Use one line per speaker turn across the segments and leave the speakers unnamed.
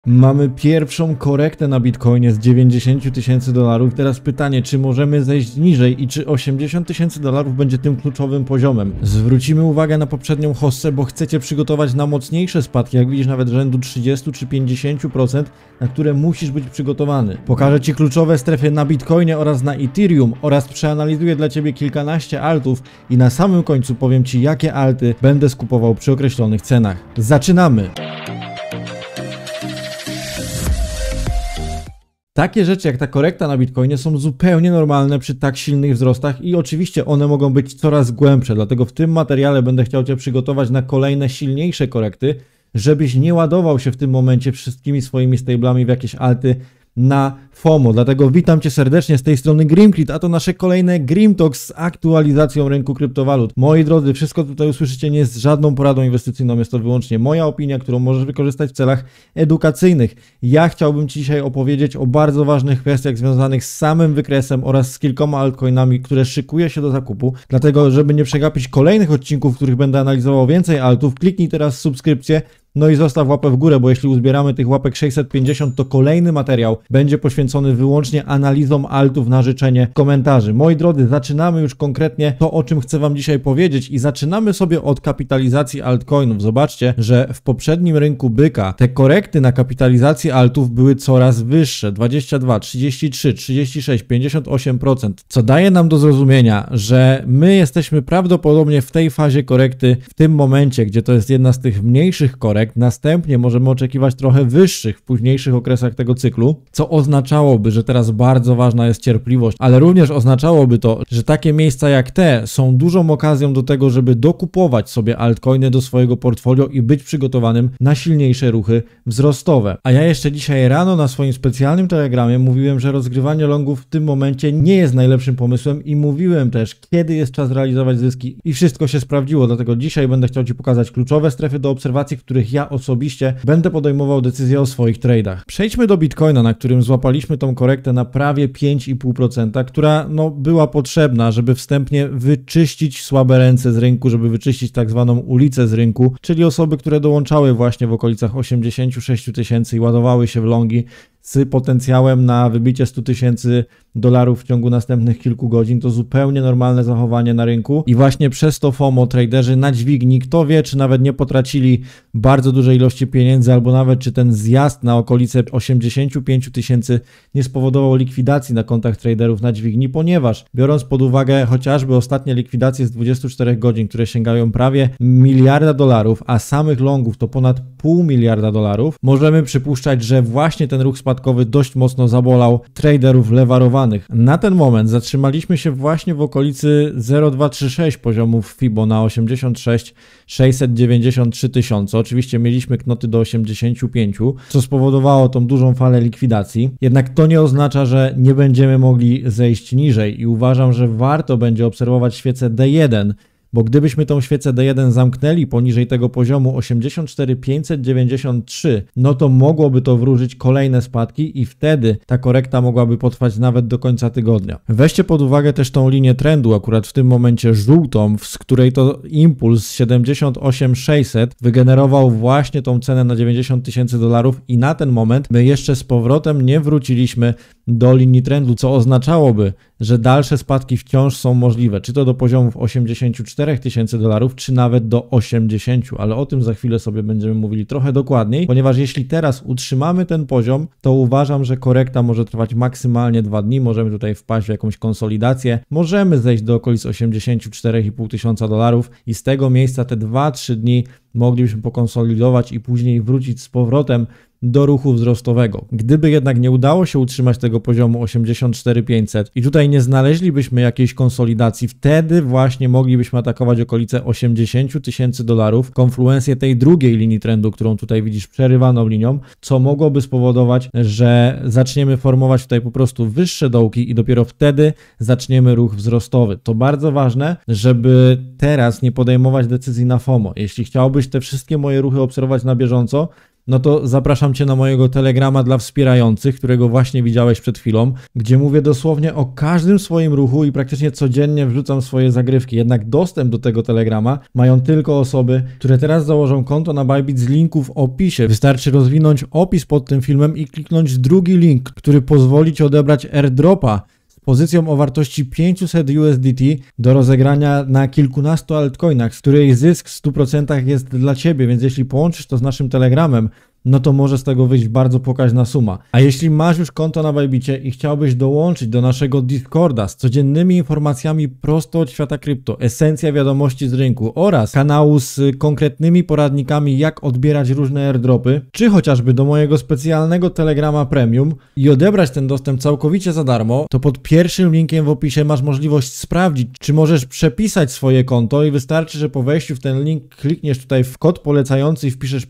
Mamy pierwszą korektę na Bitcoinie z 90 tysięcy dolarów. Teraz pytanie, czy możemy zejść niżej i czy 80 tysięcy dolarów będzie tym kluczowym poziomem? Zwrócimy uwagę na poprzednią hossę, bo chcecie przygotować na mocniejsze spadki, jak widzisz nawet rzędu 30 czy 50%, na które musisz być przygotowany. Pokażę Ci kluczowe strefy na Bitcoinie oraz na Ethereum oraz przeanalizuję dla Ciebie kilkanaście altów i na samym końcu powiem Ci, jakie alty będę skupował przy określonych cenach. Zaczynamy! Takie rzeczy jak ta korekta na Bitcoinie są zupełnie normalne przy tak silnych wzrostach i oczywiście one mogą być coraz głębsze, dlatego w tym materiale będę chciał Cię przygotować na kolejne silniejsze korekty, żebyś nie ładował się w tym momencie wszystkimi swoimi stablami w jakieś alty na FOMO. Dlatego witam Cię serdecznie z tej strony Grimcrit, a to nasze kolejne Grim Talks z aktualizacją rynku kryptowalut. Moi drodzy, wszystko tutaj usłyszycie nie jest żadną poradą inwestycyjną, jest to wyłącznie moja opinia, którą możesz wykorzystać w celach edukacyjnych. Ja chciałbym Ci dzisiaj opowiedzieć o bardzo ważnych kwestiach związanych z samym wykresem oraz z kilkoma altcoinami, które szykuję się do zakupu. Dlatego, żeby nie przegapić kolejnych odcinków, w których będę analizował więcej altów, kliknij teraz subskrypcję. No i zostaw łapę w górę, bo jeśli uzbieramy tych łapek 650, to kolejny materiał będzie poświęcony wyłącznie analizom altów na życzenie komentarzy. Moi drodzy, zaczynamy już konkretnie to, o czym chcę Wam dzisiaj powiedzieć i zaczynamy sobie od kapitalizacji altcoinów. Zobaczcie, że w poprzednim rynku byka te korekty na kapitalizację altów były coraz wyższe. 22, 33, 36, 58%, co daje nam do zrozumienia, że my jesteśmy prawdopodobnie w tej fazie korekty, w tym momencie, gdzie to jest jedna z tych mniejszych korekt. Następnie możemy oczekiwać trochę wyższych w późniejszych okresach tego cyklu, co oznaczałoby, że teraz bardzo ważna jest cierpliwość, ale również oznaczałoby to, że takie miejsca jak te są dużą okazją do tego, żeby dokupować sobie altcoiny do swojego portfolio i być przygotowanym na silniejsze ruchy wzrostowe. A ja jeszcze dzisiaj rano na swoim specjalnym telegramie mówiłem, że rozgrywanie longów w tym momencie nie jest najlepszym pomysłem i mówiłem też, kiedy jest czas realizować zyski i wszystko się sprawdziło, dlatego dzisiaj będę chciał Ci pokazać kluczowe strefy do obserwacji, w których ja osobiście będę podejmował decyzje o swoich trade'ach. Przejdźmy do Bitcoina, na którym złapaliśmy tą korektę na prawie 5,5%, która była potrzebna, żeby wstępnie wyczyścić słabe ręce z rynku, żeby wyczyścić tak zwaną ulicę z rynku, czyli osoby, które dołączały właśnie w okolicach 86 tysięcy i ładowały się w longi z potencjałem na wybicie 100 tysięcy dolarów w ciągu następnych kilku godzin. To zupełnie normalne zachowanie na rynku i właśnie przez to FOMO traderzy na dźwigni, kto wie, czy nawet nie potracili bardzo dużej ilości pieniędzy, albo nawet czy ten zjazd na okolice 85 tysięcy nie spowodował likwidacji na kontach traderów na dźwigni, ponieważ biorąc pod uwagę chociażby ostatnie likwidacje z 24 godzin, które sięgają prawie miliarda dolarów, a samych longów to ponad $0,5 miliarda, możemy przypuszczać, że właśnie ten ruch spadkowy dość mocno zabolał traderów lewarowanych. Na ten moment zatrzymaliśmy się właśnie w okolicy 0,236 poziomów FIBO na 86 693 tysiące. Oczywiście mieliśmy knoty do 85, co spowodowało tą dużą falę likwidacji. Jednak to nie oznacza, że nie będziemy mogli zejść niżej i uważam, że warto będzie obserwować świecę D1, bo gdybyśmy tą świecę D1 zamknęli poniżej tego poziomu 84 593, no to mogłoby to wróżyć kolejne spadki i wtedy ta korekta mogłaby potrwać nawet do końca tygodnia. Weźcie pod uwagę też tą linię trendu, akurat w tym momencie żółtą, z której to impuls 78 600 wygenerował właśnie tą cenę na 90 tysięcy dolarów i na ten moment my jeszcze z powrotem nie wróciliśmy do linii trendu, co oznaczałoby, że dalsze spadki wciąż są możliwe, czy to do poziomów 84 tysięcy dolarów, czy nawet do 80, ale o tym za chwilę sobie będziemy mówili trochę dokładniej, ponieważ jeśli teraz utrzymamy ten poziom, to uważam, że korekta może trwać maksymalnie 2 dni, możemy tutaj wpaść w jakąś konsolidację, możemy zejść do okolic 84,5 tysiąca dolarów i z tego miejsca te 2-3 dni moglibyśmy pokonsolidować i później wrócić z powrotem do ruchu wzrostowego. Gdyby jednak nie udało się utrzymać tego poziomu 84 500 i tutaj nie znaleźlibyśmy jakiejś konsolidacji, wtedy właśnie moglibyśmy atakować okolice 80 tysięcy dolarów, konfluencję tej drugiej linii trendu, którą tutaj widzisz przerywaną linią, co mogłoby spowodować, że zaczniemy formować tutaj po prostu wyższe dołki i dopiero wtedy zaczniemy ruch wzrostowy. To bardzo ważne, żeby teraz nie podejmować decyzji na FOMO. Jeśli chciałbyś te wszystkie moje ruchy obserwować na bieżąco, no to zapraszam Cię na mojego Telegrama dla wspierających, którego właśnie widziałeś przed chwilą, gdzie mówię dosłownie o każdym swoim ruchu i praktycznie codziennie wrzucam swoje zagrywki. Jednak dostęp do tego Telegrama mają tylko osoby, które teraz założą konto na Bybit z linku w opisie. Wystarczy rozwinąć opis pod tym filmem i kliknąć drugi link, który pozwoli Ci odebrać airdropa z pozycją o wartości 500 USDT do rozegrania na kilkunastu altcoinach, z której zysk w 100% jest dla Ciebie, więc jeśli połączysz to z naszym Telegramem, no to może z tego wyjść bardzo pokaźna suma. A jeśli masz już konto na Bybicie i chciałbyś dołączyć do naszego Discorda z codziennymi informacjami prosto od świata krypto, esencja wiadomości z rynku oraz kanału z konkretnymi poradnikami, jak odbierać różne airdropy, czy chociażby do mojego specjalnego Telegrama Premium i odebrać ten dostęp całkowicie za darmo, to pod pierwszym linkiem w opisie masz możliwość sprawdzić, czy możesz przepisać swoje konto i wystarczy, że po wejściu w ten link klikniesz tutaj w kod polecający i wpiszesz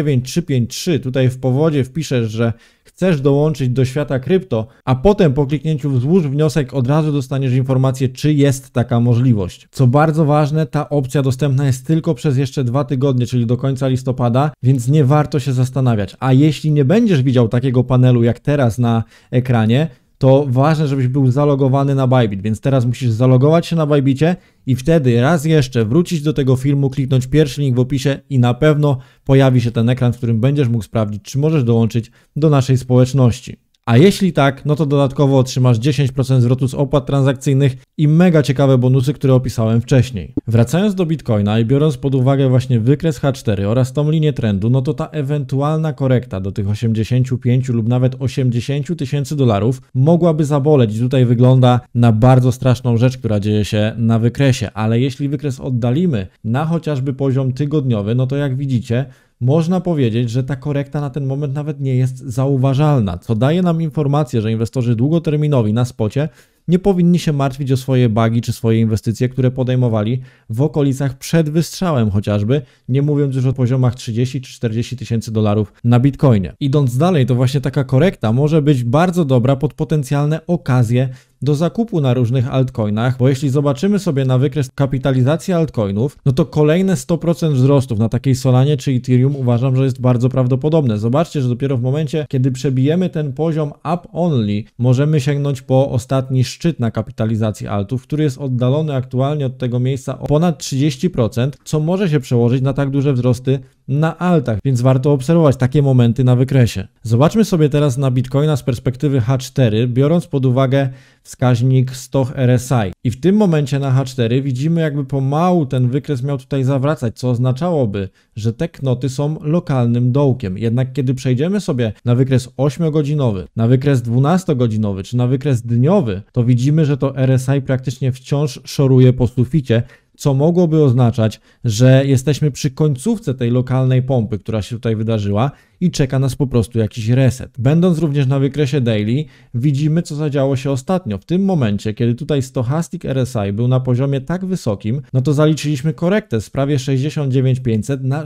59353. Tutaj w powodzie wpiszesz, że chcesz dołączyć do świata krypto, a potem po kliknięciu w złóż wniosek od razu dostaniesz informację, czy jest taka możliwość. Co bardzo ważne, ta opcja dostępna jest tylko przez jeszcze 2 tygodnie, czyli do końca listopada, więc nie warto się zastanawiać. A jeśli nie będziesz widział takiego panelu jak teraz na ekranie, to ważne, żebyś był zalogowany na Bybit, więc teraz musisz zalogować się na Bybicie i wtedy raz jeszcze wrócić do tego filmu, kliknąć pierwszy link w opisie i na pewno pojawi się ten ekran, w którym będziesz mógł sprawdzić, czy możesz dołączyć do naszej społeczności. A jeśli tak, no to dodatkowo otrzymasz 10% zwrotu z opłat transakcyjnych i mega ciekawe bonusy, które opisałem wcześniej. Wracając do Bitcoina i biorąc pod uwagę właśnie wykres H4 oraz tą linię trendu, no to ta ewentualna korekta do tych 85 lub nawet 80 tysięcy dolarów mogłaby zaboleć. I tutaj wygląda na bardzo straszną rzecz, która dzieje się na wykresie, ale jeśli wykres oddalimy na chociażby poziom tygodniowy, no to jak widzicie, można powiedzieć, że ta korekta na ten moment nawet nie jest zauważalna, co daje nam informację, że inwestorzy długoterminowi na spocie nie powinni się martwić o swoje bugi czy swoje inwestycje, które podejmowali w okolicach przed wystrzałem chociażby, nie mówiąc już o poziomach 30 czy 40 tysięcy dolarów na Bitcoinie. Idąc dalej, to właśnie taka korekta może być bardzo dobra pod potencjalne okazje do zakupu na różnych altcoinach, bo jeśli zobaczymy sobie na wykres kapitalizacji altcoinów, no to kolejne 100% wzrostów na takiej Solanie czy Ethereum uważam, że jest bardzo prawdopodobne. Zobaczcie, że dopiero w momencie, kiedy przebijemy ten poziom up only, możemy sięgnąć po ostatni szczyt na kapitalizacji altów, który jest oddalony aktualnie od tego miejsca o ponad 30%, co może się przełożyć na tak duże wzrosty na altach, więc warto obserwować takie momenty na wykresie. Zobaczmy sobie teraz na Bitcoina z perspektywy H4, biorąc pod uwagę wskaźnik Stoch RSI. I w tym momencie na H4 widzimy, jakby pomału ten wykres miał tutaj zawracać, co oznaczałoby, że te knoty są lokalnym dołkiem. Jednak kiedy przejdziemy sobie na wykres 8-godzinowy, na wykres 12-godzinowy czy na wykres dniowy, to widzimy, że to RSI praktycznie wciąż szoruje po suficie, co mogłoby oznaczać, że jesteśmy przy końcówce tej lokalnej pompy, która się tutaj wydarzyła i czeka nas po prostu jakiś reset. Będąc również na wykresie daily, widzimy, co zadziało się ostatnio. W tym momencie, kiedy tutaj Stochastic RSI był na poziomie tak wysokim, no to zaliczyliśmy korektę z prawie 69 500 na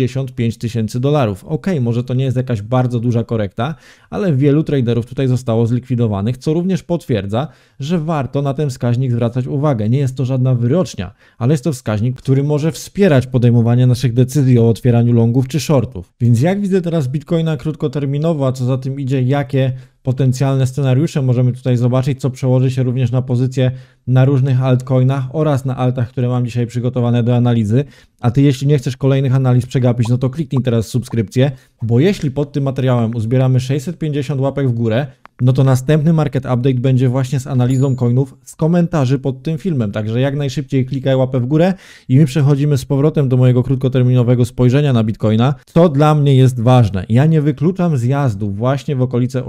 65 tysięcy dolarów. Może to nie jest jakaś bardzo duża korekta, ale wielu traderów tutaj zostało zlikwidowanych, co również potwierdza, że warto na ten wskaźnik zwracać uwagę. Nie jest to żadna wyrocznia, ale jest to wskaźnik, który może wspierać podejmowanie naszych decyzji o otwieraniu longów czy shortów. Więc jak widzę teraz Bitcoina krótkoterminowo, a co za tym idzie, jakie potencjalne scenariusze możemy tutaj zobaczyć, co przełoży się również na pozycje na różnych altcoinach oraz na altach, które mam dzisiaj przygotowane do analizy. A Ty, jeśli nie chcesz kolejnych analiz przegapić, no to kliknij teraz subskrypcję, bo jeśli pod tym materiałem uzbieramy 650 łapek w górę, no to następny Market Update będzie właśnie z analizą coinów z komentarzy pod tym filmem. Także jak najszybciej klikaj łapę w górę i my przechodzimy z powrotem do mojego krótkoterminowego spojrzenia na Bitcoina, co dla mnie jest ważne. Ja nie wykluczam zjazdu właśnie w okolice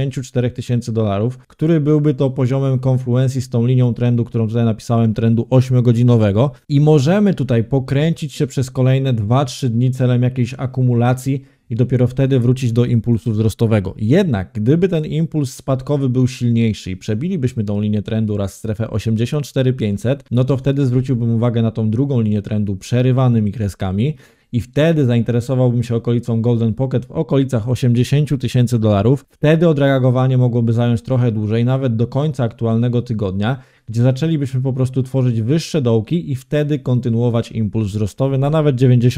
84 tysięcy dolarów, który byłby to poziomem konfluencji z tą linią trendu, którą tutaj napisałem, trendu 8-godzinowego i możemy tutaj pokręcić się przez kolejne 2-3 dni celem jakiejś akumulacji i dopiero wtedy wrócić do impulsu wzrostowego. Jednak gdyby ten impuls spadkowy był silniejszy i przebilibyśmy tą linię trendu oraz strefę 84 500, no to wtedy zwróciłbym uwagę na tą drugą linię trendu przerywanymi kreskami i wtedy zainteresowałbym się okolicą Golden Pocket w okolicach 80 tysięcy dolarów. Wtedy odreagowanie mogłoby zająć trochę dłużej, nawet do końca aktualnego tygodnia, gdzie zaczęlibyśmy po prostu tworzyć wyższe dołki i wtedy kontynuować impuls wzrostowy na nawet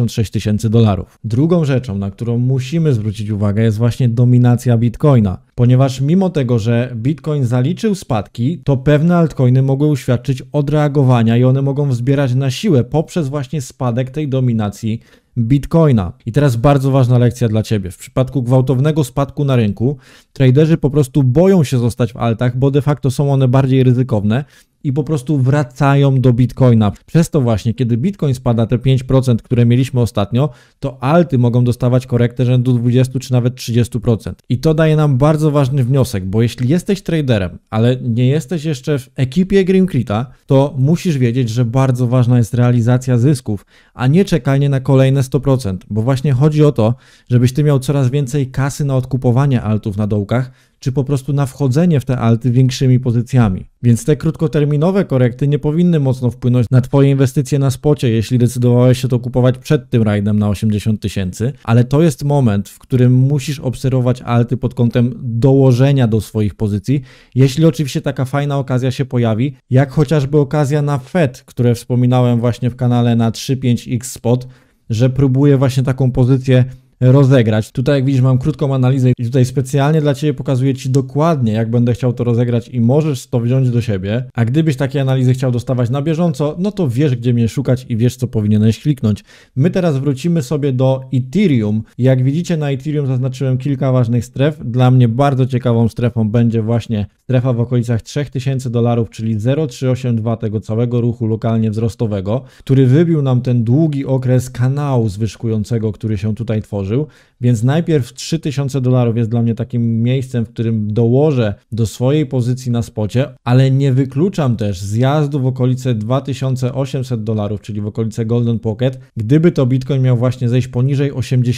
$96,000. Drugą rzeczą, na którą musimy zwrócić uwagę, jest właśnie dominacja Bitcoina, ponieważ mimo tego, że Bitcoin zaliczył spadki, to pewne altcoiny mogły uświadczyć odreagowania i one mogą wzbierać na siłę poprzez właśnie spadek tej dominacji Bitcoina. I teraz bardzo ważna lekcja dla Ciebie. W przypadku gwałtownego spadku na rynku, traderzy po prostu boją się zostać w altach, bo de facto są one bardziej ryzykowne i po prostu wracają do Bitcoina. Przez to właśnie, kiedy Bitcoin spada te 5%, które mieliśmy ostatnio, to alty mogą dostawać korektę rzędu 20 czy nawet 30%. I to daje nam bardzo ważny wniosek, bo jeśli jesteś traderem, ale nie jesteś jeszcze w ekipie Grimcreta, to musisz wiedzieć, że bardzo ważna jest realizacja zysków, a nie czekanie na kolejne 100%, bo właśnie chodzi o to, żebyś Ty miał coraz więcej kasy na odkupowanie altów na dołkach, czy po prostu na wchodzenie w te alty większymi pozycjami. Więc te krótkoterminowe korekty nie powinny mocno wpłynąć na Twoje inwestycje na spocie, jeśli decydowałeś się to kupować przed tym rajdem na 80 000, ale to jest moment, w którym musisz obserwować alty pod kątem dołożenia do swoich pozycji, jeśli oczywiście taka fajna okazja się pojawi, jak chociażby okazja na Fed, które wspominałem właśnie w kanale na 3.5x spot, że próbuję właśnie taką pozycję rozegrać. Tutaj jak widzisz mam krótką analizę i tutaj specjalnie dla Ciebie pokazuję Ci dokładnie jak będę chciał to rozegrać i możesz to wziąć do siebie, a gdybyś takie analizy chciał dostawać na bieżąco, no to wiesz gdzie mnie szukać i wiesz co powinieneś kliknąć. My teraz wrócimy sobie do Ethereum. Jak widzicie na Ethereum zaznaczyłem kilka ważnych stref. Dla mnie bardzo ciekawą strefą będzie właśnie strefa w okolicach $3000, czyli 0,382 tego całego ruchu lokalnie wzrostowego, który wybił nam ten długi okres kanału zwyżkującego, który się tutaj tworzy. Więc najpierw $3000 jest dla mnie takim miejscem, w którym dołożę do swojej pozycji na spocie, ale nie wykluczam też zjazdu w okolice $2800, czyli w okolice Golden Pocket, gdyby to Bitcoin miał właśnie zejść poniżej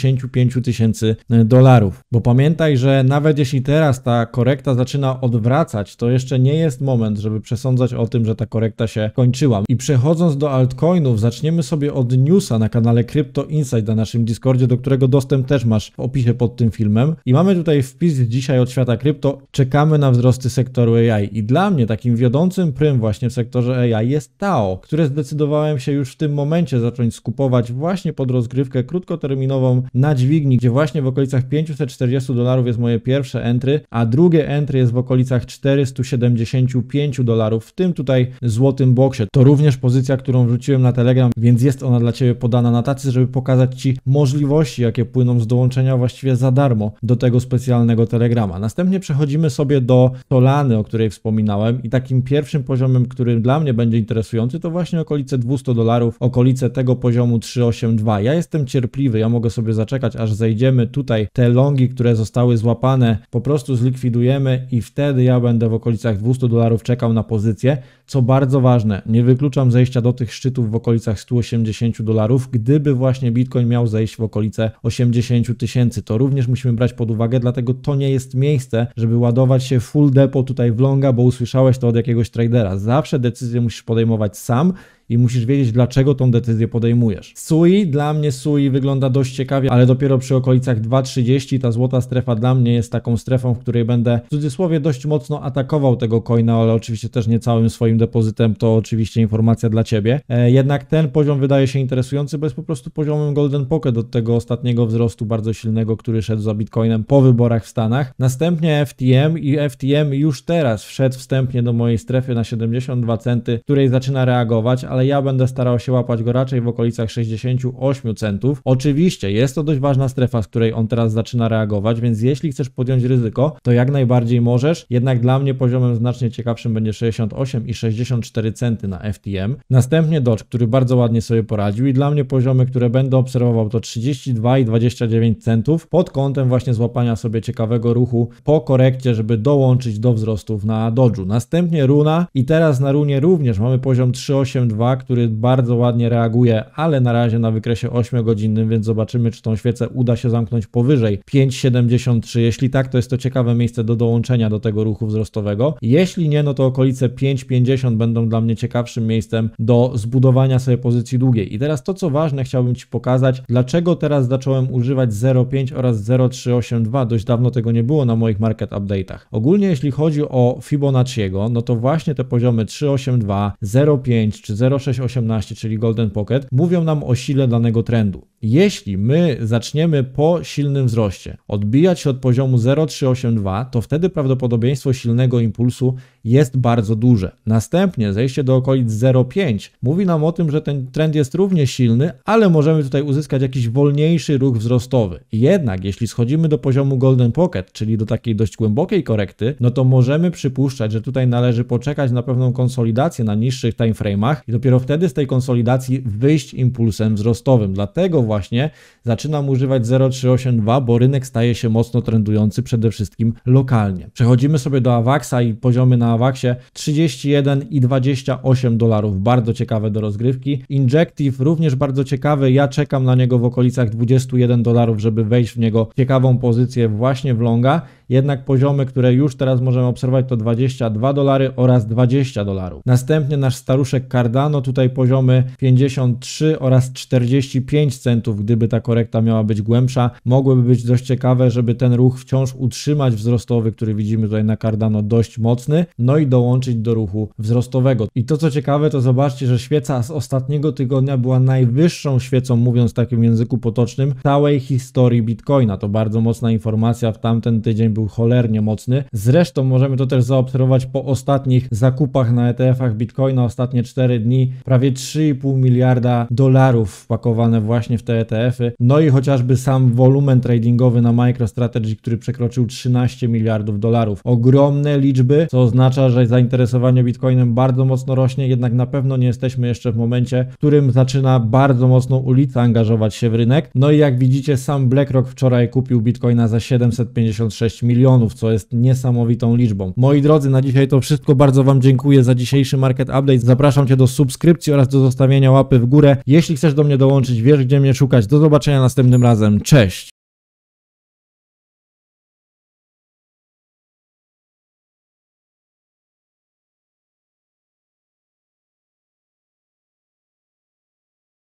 $85,000. Bo pamiętaj, że nawet jeśli teraz ta korekta zaczyna odwracać, to jeszcze nie jest moment, żeby przesądzać o tym, że ta korekta się kończyła. I przechodząc do altcoinów, zaczniemy sobie od newsa na kanale Crypto Insight na naszym Discordzie, do którego dostęp też masz w opisie pod tym filmem. I mamy tutaj wpis dzisiaj od świata krypto. Czekamy na wzrosty sektoru AI. I dla mnie takim wiodącym prym właśnie w sektorze AI jest Tao, które zdecydowałem się już w tym momencie zacząć skupować właśnie pod rozgrywkę krótkoterminową na dźwigni, gdzie właśnie w okolicach $540 jest moje pierwsze entry, a drugie entry jest w okolicach $475 w tym tutaj złotym boksie. To również pozycja, którą wrzuciłem na Telegram, więc jest ona dla Ciebie podana na tacy, żeby pokazać Ci możliwości, jakie płyną z dołączenia właściwie za darmo do tego specjalnego Telegrama. Następnie przechodzimy sobie do Solany, o której wspominałem i takim pierwszym poziomem, który dla mnie będzie interesujący, to właśnie okolice $200, okolice tego poziomu 382. Ja jestem cierpliwy, ja mogę sobie zaczekać, aż zejdziemy tutaj te longi, które zostały złapane, po prostu zlikwidujemy i wtedy ja będę w okolicach $200 czekał na pozycję, co bardzo ważne, nie wykluczam zejścia do tych szczytów w okolicach $180, gdyby właśnie Bitcoin miał zejść w okolice 80 000. To również musimy brać pod uwagę, dlatego to nie jest miejsce, żeby ładować się full depot tutaj w longa, bo usłyszałeś to od jakiegoś tradera. Zawsze decyzję musisz podejmować sam i musisz wiedzieć, dlaczego tą decyzję podejmujesz. SUI, dla mnie SUI wygląda dość ciekawie, ale dopiero przy okolicach 2,30 ta złota strefa dla mnie jest taką strefą, w której będę w cudzysłowie dość mocno atakował tego coina, ale oczywiście też nie całym swoim depozytem, to oczywiście informacja dla Ciebie. Jednak ten poziom wydaje się interesujący, bo jest po prostu poziomem Golden Pocket od tego ostatniego wzrostu bardzo silnego, który szedł za Bitcoinem po wyborach w Stanach. Następnie FTM i FTM już teraz wszedł wstępnie do mojej strefy na 72 centy, której zaczyna reagować, ale ja będę starał się łapać go raczej w okolicach 68 centów. Oczywiście jest to dość ważna strefa, z której on teraz zaczyna reagować, więc jeśli chcesz podjąć ryzyko, to jak najbardziej możesz, jednak dla mnie poziomem znacznie ciekawszym będzie 68 i 64 centy na FTM. Następnie Doge, który bardzo ładnie sobie poradził i dla mnie poziomy, które będę obserwował to 32 i 29 centów pod kątem właśnie złapania sobie ciekawego ruchu po korekcie, żeby dołączyć do wzrostów na Doge'u. Następnie Runa i teraz na Runie również mamy poziom 382 2, który bardzo ładnie reaguje, ale na razie na wykresie 8-godzinnym, więc zobaczymy, czy tą świecę uda się zamknąć powyżej 5,73. Jeśli tak, to jest to ciekawe miejsce do dołączenia do tego ruchu wzrostowego. Jeśli nie, no to okolice 5,50 będą dla mnie ciekawszym miejscem do zbudowania sobie pozycji długiej. I teraz to, co ważne, chciałbym Ci pokazać, dlaczego teraz zacząłem używać 0,5 oraz 0,382. Dość dawno tego nie było na moich market update'ach. Ogólnie jeśli chodzi o Fibonacciego, no to właśnie te poziomy 3,82, 0,5 czy 0,618, czyli Golden Pocket, mówią nam o sile danego trendu. Jeśli my zaczniemy po silnym wzroście odbijać się od poziomu 0,382, to wtedy prawdopodobieństwo silnego impulsu jest bardzo duże. Następnie zejście do okolic 0,5 mówi nam o tym, że ten trend jest równie silny, ale możemy tutaj uzyskać jakiś wolniejszy ruch wzrostowy. Jednak jeśli schodzimy do poziomu Golden Pocket, czyli do takiej dość głębokiej korekty, no to możemy przypuszczać, że tutaj należy poczekać na pewną konsolidację na niższych timeframe'ach i dopiero wtedy z tej konsolidacji wyjść impulsem wzrostowym. Dlatego właśnie zaczynam używać 0,382, bo rynek staje się mocno trendujący przede wszystkim lokalnie. Przechodzimy sobie do AVAX-a i poziomy na AVAX-ie 31,28 dolarów. Bardzo ciekawe do rozgrywki. Injective również bardzo ciekawy. Ja czekam na niego w okolicach 21 dolarów, żeby wejść w niego ciekawą pozycję właśnie w longa. Jednak poziomy, które już teraz możemy obserwować, to 22 dolary oraz 20 dolarów. Następnie nasz staruszek Cardano, tutaj poziomy 53 oraz 45 centów, gdyby ta korekta miała być głębsza. Mogłyby być dość ciekawe, żeby ten ruch wciąż utrzymać wzrostowy, który widzimy tutaj na Cardano, dość mocny, no i dołączyć do ruchu wzrostowego. I to, co ciekawe, to zobaczcie, że świeca z ostatniego tygodnia była najwyższą świecą, mówiąc w takim języku potocznym, w całej historii Bitcoina. To bardzo mocna informacja, w tamten tydzień był cholernie mocny. Zresztą możemy to też zaobserwować po ostatnich zakupach na ETF-ach Bitcoina, ostatnie 4 dni, prawie 3,5 miliarda dolarów wpakowane właśnie w te ETF-y. No i chociażby sam wolumen tradingowy na MicroStrategy, który przekroczył 13 miliardów dolarów. Ogromne liczby, co oznacza, że zainteresowanie Bitcoinem bardzo mocno rośnie, jednak na pewno nie jesteśmy jeszcze w momencie, w którym zaczyna bardzo mocno ulica angażować się w rynek. No i jak widzicie, sam BlackRock wczoraj kupił Bitcoina za 756 milionów, co jest niesamowitą liczbą. Moi drodzy, na dzisiaj to wszystko. Bardzo Wam dziękuję za dzisiejszy Market Update. Zapraszam Cię do subskrypcji oraz do zostawienia łapy w górę. Jeśli chcesz do mnie dołączyć, wiesz gdzie mnie szukać. Do zobaczenia następnym razem. Cześć!